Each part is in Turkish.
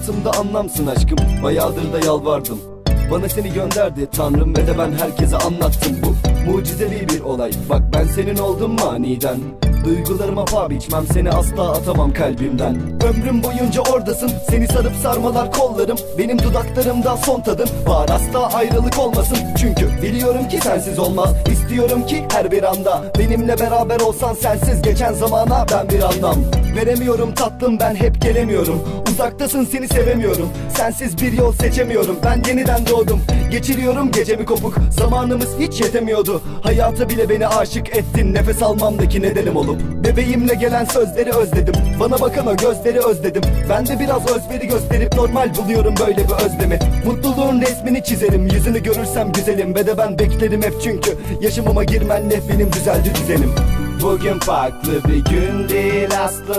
hayatımda anlamsın aşkım. Bayağıdır da yalvardım, bana seni gönderdi Tanrım ve de ben herkese anlattım. Bu mucizevi bir olay, bak ben senin oldum maniden. Duygularıma paha biçmem, seni asla atamam kalbimden. Ömrüm boyunca oradasın, seni sarıp sarmalar kollarım. Benim dudaklarımda son tadın var, asla ayrılık olmasın. Çünkü biliyorum ki sensiz olmaz, istiyorum ki her bir anda benimle beraber olsan. Sensiz geçen zamana ben bir anlam veremiyorum tatlım, ben hep gelemiyorum. Uzaktasın, seni sevemiyorum, sensiz bir yol seçemiyorum. Ben yeniden doğdum, geçiriyorum gecemi kopuk. Zamanımız hiç yetemiyordu, hayata bile beni aşık ettin. Nefes almamdaki nedenim olup bebeğimle gelen sözleri özledim. Bana bakan o gözleri özledim. Ben de biraz özveri gösterip normal buluyorum böyle bir özlemi. Mutluluğun resmini çizerim, yüzünü görürsem güzelim. Ve de ben beklerim hep, çünkü yaşamıma girmenle benim düzeldi düzenim. Bugün farklı bir gün değil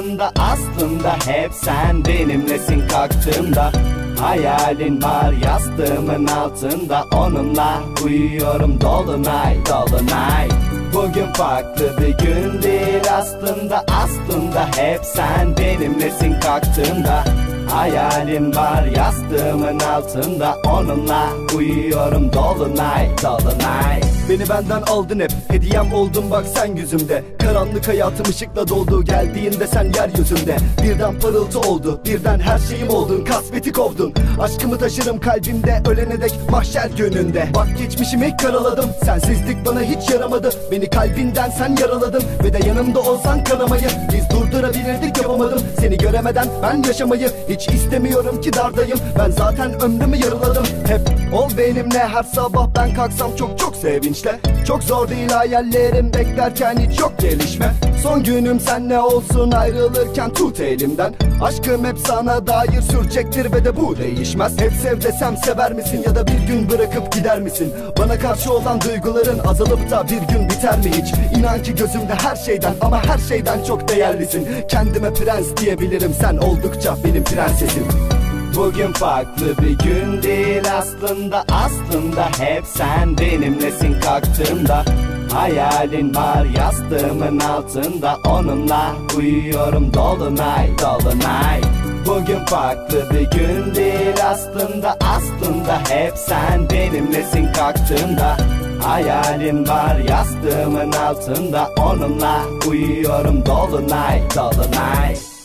aslında hep sen benimlesin kalktığımda. Hayalin var yastığımın altında, onunla uyuyorum dolunay dolunay. Bugün farklı bir gün değil aslında hep sen benimlesin kalktığımda. Hayalin var yastığımın altında, onunla uyuyorum dolunay dolunay. Beni benden aldın hep, hediyem oldun bak sen yüzümde. Karanlık hayatım ışıkla doldu, geldiğinde sen yeryüzünde. Birden parıltı oldu, birden her şeyim oldun, kasveti kovdun. Aşkımı taşırım kalbimde, ölene dek mahşer gününde. Bak geçmişimi karaladım, sensizlik bana hiç yaramadı. Beni kalbinden sen yaraladın ve de yanımda olsan kanamayı biz durdurabilirdik, yapamadım. Seni göremeden ben yaşamayı hiç istemiyorum ki, dardayım. Ben zaten ömrümü yarıladım. Hep ol benimle her sabah ben kalksam çok sevinçle. Çok zor değil hayallerim beklerken, hiç yok gelişme. Son günüm senle olsun, ayrılırken tut elimden. Aşkım hep sana dair sürecektir ve de bu değişmez. Hep sev desem sever misin ya da bir gün bırakıp gider misin? Bana karşı olan duyguların azalıp da bir gün biter mi hiç? İnan ki gözümde her şeyden ama her şeyden çok değerlisin. Kendime prens diyebilirim, sen oldukça benim prensesim. Bugün farklı bir gün değil aslında hep sen benimlesin kalktığımda. Hayalin var yastığımın altında, onunla uyuyorum dolunay dolunay. Bugün farklı bir gün değil aslında hep sen benimlesin kalktığımda. Hayalin var yastığımın altında, onunla uyuyorum dolunay dolunay.